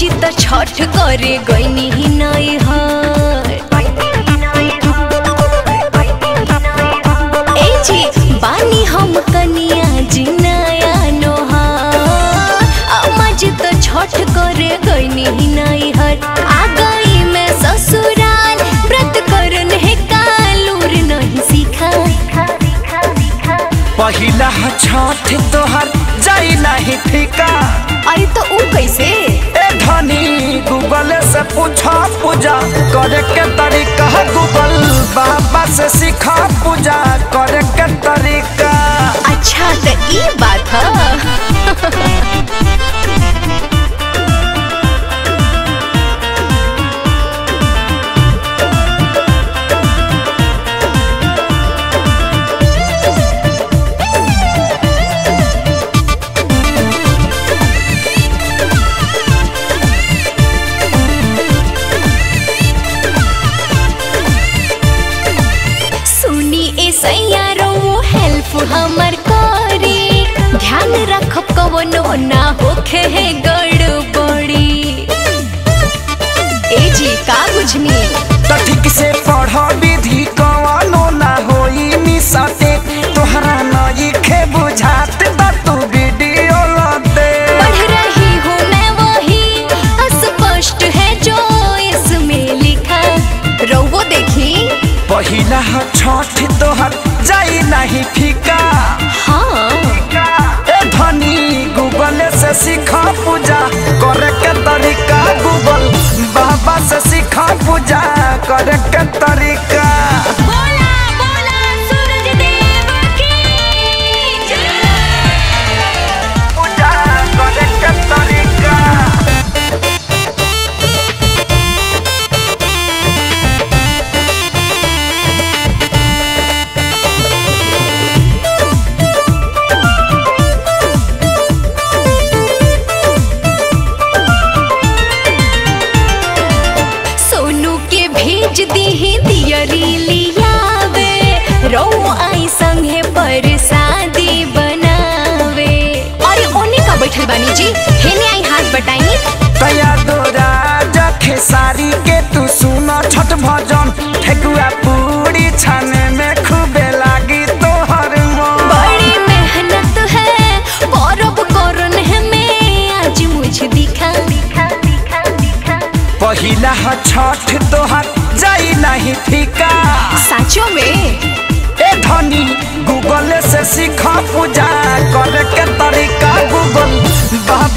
जी तो छठ करे गईनी ही नहीं है। ए जी बानी हम कनिया जी नया नोहार, अम्मा जी तो छठ करे गईनी ही नहीं है। आ गई मैं ससुराल व्रत करन है कालूर नहीं सीखा। पहिला छठ तोहर जाई नहीं फीका। अरे तो ऊ कैसे? ए धनी गूगल से पूछा पूजा करे के तरीका। गूगल बाबा से सीखा पूजा करे के तरीका। अच्छा तो ये बात है। हमर करे ध्यान रखब कवनो ना होखे है गड़बड़ी। ए जी का बुझनी? तो ठीक से पढ़ विधि कवनो ना होई मिसते। तोहरा नई खे बुझात बा तू वीडियो लते। पढ़ रही हूँ मैं वही अस्पष्ट है जो इसमें लिखा। रउओ देखी पहिला छठ तोहर जाई नहीं फीका। हाँ ए धनी गूगल से सीखा पूजा करे के तरीका। गूगल बाबा से सीखा पूजा करे के तरीका। बोला बोला सूरज देव की जय। पूजा करे के तरीका। भेज दी दियरी लियावे रो आई संगे पर शादी बनावे। अरे ओने का बैठल बानी जी, हेने आई हाथ बटाई। तया दोरा जखे सारी के तू सुना छठ भजन। ठेकुआ पूरी छाने में खूबे लागी तोहर मन। बड़ी मेहनत है परब करन है में आज मुझे दिखा। पहिला छठ तोहर जाई नहीं फीका। साचो में ए धनी गूगल से सीखा पूजा करे के तरीका। गूगल बाबा